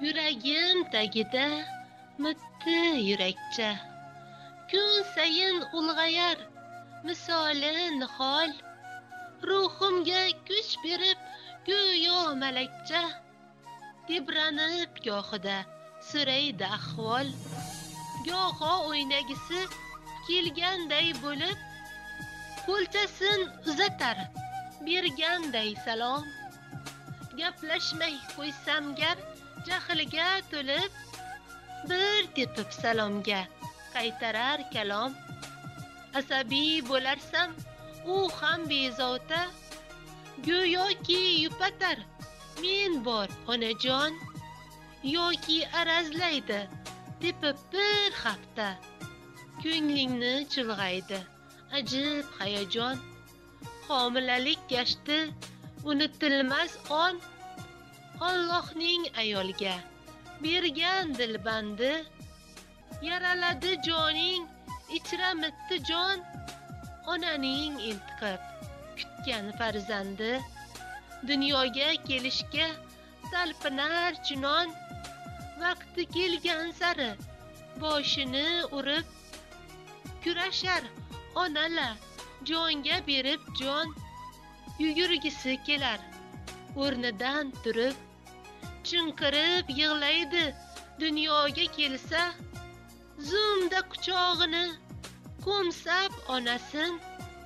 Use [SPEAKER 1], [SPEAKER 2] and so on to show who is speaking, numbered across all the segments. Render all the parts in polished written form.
[SPEAKER 1] Yuragim tagida mitti yurakcha, kun sayin ulg'ayar misoli nihol, ruhimga kuch berib go'yo malakcha, tebranib gohida so'raydi ahvol, goho o'ynagisi kelganday bo'lib, qo'lchasin uzatar berganday salom. Gaplashmay qo'ysam gar jahliga to'lib, bir tepib salomga qaytarar kalom. Asabiy bo'larsam u ham bezovta, go'yoki yupatar men bor onajon, yoki arazlaydi tepib bir hafta. Ko'nglingni chulg'aydi ajib hayajon, homilalik gashti unutilmas on, Allohning ayolga bergan dilbandi, yaraladi joning ichramitdi jon, onaning intiqib kutgan farzandi, dunyoga kelishga talpinar chunon, vaqti kelgan sari boshini urib, kurashar onalar jonga berib jon, yugurgisi kelar o'rnidan turib, chinqirib yig'laydi dunyoga kelsa, zumda quchog'ini qo'msab onasin.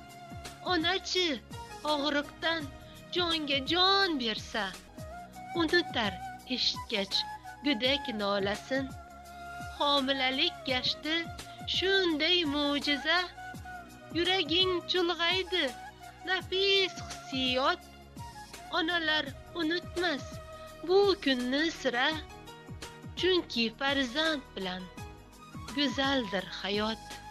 [SPEAKER 1] Onachi og'riqdan jonga jon bersa, unutar eshitgach go'dak nolasin. Homilalik gashti shunday mo'jiza, yuraging chulg'aydi nafis hissiyot. Onalar unutmas bu kunni sira, chunki farzand bilan go'zaldir hayot.